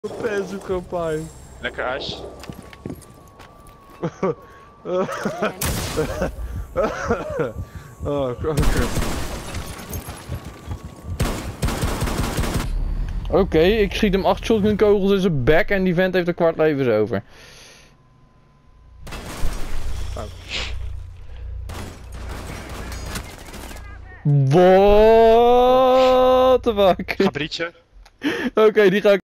Penzoekcampagne. Lekker ijs. Oh, kanker. Oké, ik schiet hem 8 shotgun kogels in zijn bek en die vent heeft een kwart levens over. What the fuck? Gabrietje. Oké, die ga ik